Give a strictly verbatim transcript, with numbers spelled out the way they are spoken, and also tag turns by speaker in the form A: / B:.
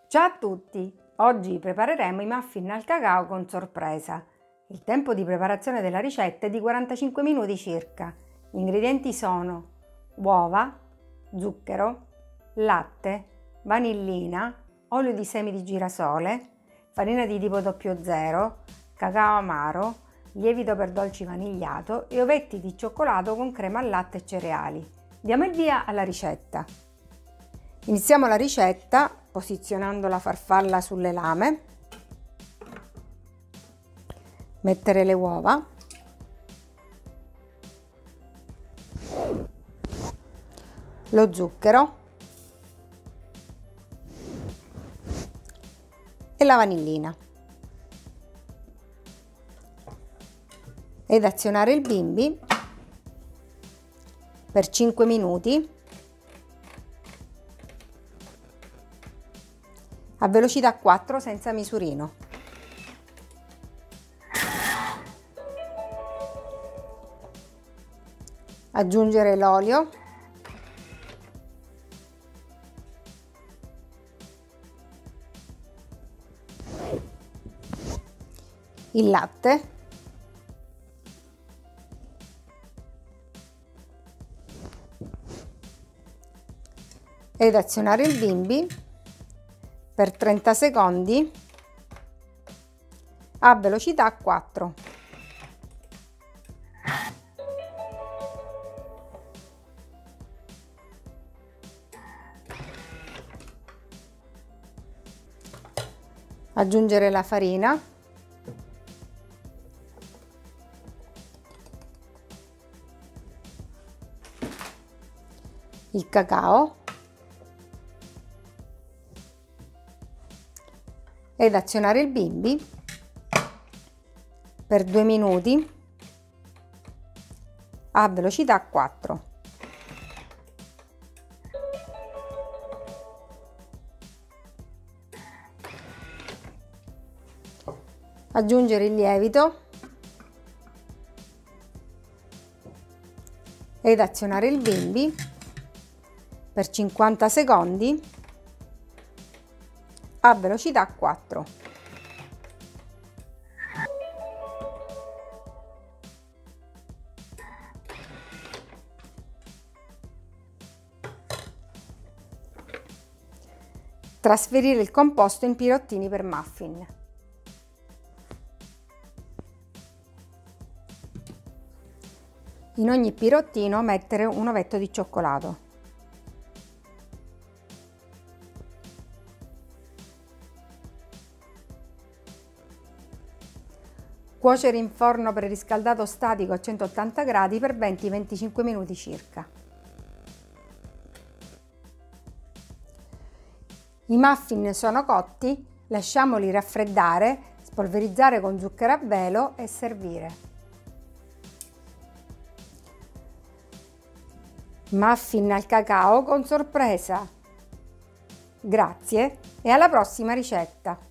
A: Ciao a tutti! Oggi prepareremo i muffin al cacao con sorpresa. Il tempo di preparazione della ricetta è di quarantacinque minuti circa. Gli ingredienti sono uova, zucchero, latte, vanillina, olio di semi di girasole, farina di tipo zero zero, cacao amaro, lievito per dolci vanigliato e ovetti di cioccolato con crema al latte e cereali. Diamo il via alla ricetta. Iniziamo la ricetta posizionando la farfalla sulle lame, mettere le uova, lo zucchero e la vanillina ed azionare il bimbi per cinque minuti a velocità quattro senza misurino. Aggiungere l'olio, il latte ed azionare il bimbi per trenta secondi a velocità quattro. Aggiungere la farina, il cacao ed azionare il bimbi per due minuti a velocità quattro. Aggiungere il lievito ed azionare il bimbi per cinquanta secondi a velocità quattro. Trasferire il composto in pirottini per muffin. In ogni pirottino mettere un ovetto di cioccolato. Cuocere in forno preriscaldato statico a centottanta gradi per venti venticinque minuti circa. I muffin sono cotti, lasciamoli raffreddare, spolverizzare con zucchero a velo e servire. Muffin al cacao con sorpresa. Grazie e alla prossima ricetta!